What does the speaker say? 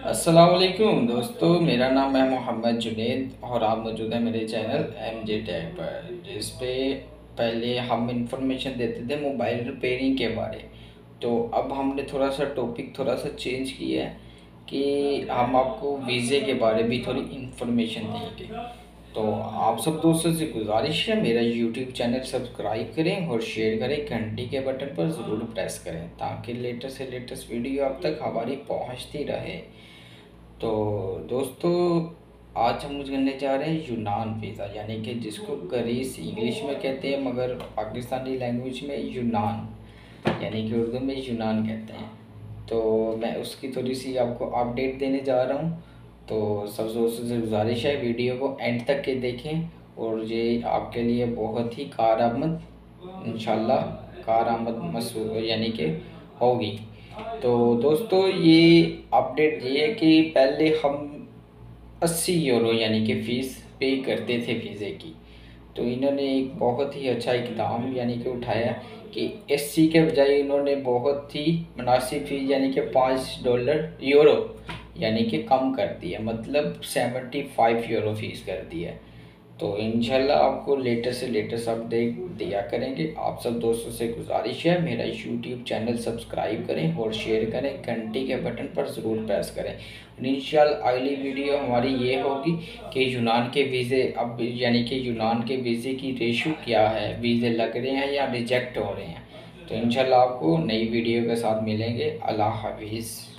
अस्सलाम वालेकुम दोस्तों, मेरा नाम है मोहम्मद जुनैद और आप मौजूद हैं मेरे चैनल MJ टेक पर, जिस पे पहले हम इंफॉर्मेशन देते थे मोबाइल रिपेयरिंग के बारे। तो अब हमने थोड़ा सा टॉपिक थोड़ा सा चेंज किया है कि हम आपको वीज़े के बारे भी थोड़ी इंफॉर्मेशन देंगे। तो आप सब दोस्तों से गुजारिश है, मेरा यूट्यूब चैनल सब्सक्राइब करें और शेयर करें, घंटी के बटन पर ज़रूर प्रेस करें ताकि लेटेस्ट से लेटेस्ट वीडियो आप तक हमारी पहुंचती रहे। तो दोस्तों, आज हम करने जा रहे हैं यूनान वीज़ा, यानी कि जिसको ग्रीस इंग्लिश में कहते हैं मगर पाकिस्तानी लैंग्वेज में यूनान, यानी कि उर्दू में यूनान कहते हैं। तो मैं उसकी थोड़ी सी आपको अपडेट देने जा रहा हूँ। तो सब दोस्तों से गुजारिश है वीडियो को एंड तक के देखें और ये आपके लिए बहुत ही कारआमद इंशाल्लाह कारआमद मसूल यानी कि होगी। तो दोस्तों, ये अपडेट ये है कि पहले हम 80 यूरो यानी कि फ़ीस पे करते थे वीज़े की। तो इन्होंने एक बहुत ही अच्छा इकदाम यानी कि उठाया कि 80 के बजाय इन्होंने बहुत ही मुनासिब फ़ीस यानी कि $5 यानी कि कम कर दिया, मतलब 75 यूरो फ़ीस कर दी है। तो इंशाल्लाह आपको लेटेस्ट से लेटेस्ट अपडेट दिया करेंगे। आप सब दोस्तों से गुजारिश है, मेरा यूट्यूब चैनल सब्सक्राइब करें और शेयर करें, घंटी के बटन पर ज़रूर प्रेस करें। इंशाल्लाह अगली वीडियो हमारी ये होगी कि यूनान के वीज़े अब यानी कि यूनान के वीज़े की रेशो क्या है, वीज़े लग रहे हैं या रिजेक्ट हो रहे हैं। तो इंशाल्लाह आपको नई वीडियो के साथ मिलेंगे। अल्लाह हाफिज़।